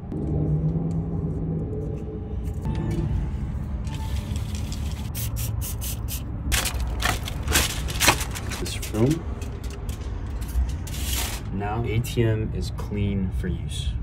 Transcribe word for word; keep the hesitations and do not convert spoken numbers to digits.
This room. Now A T M is clean for use.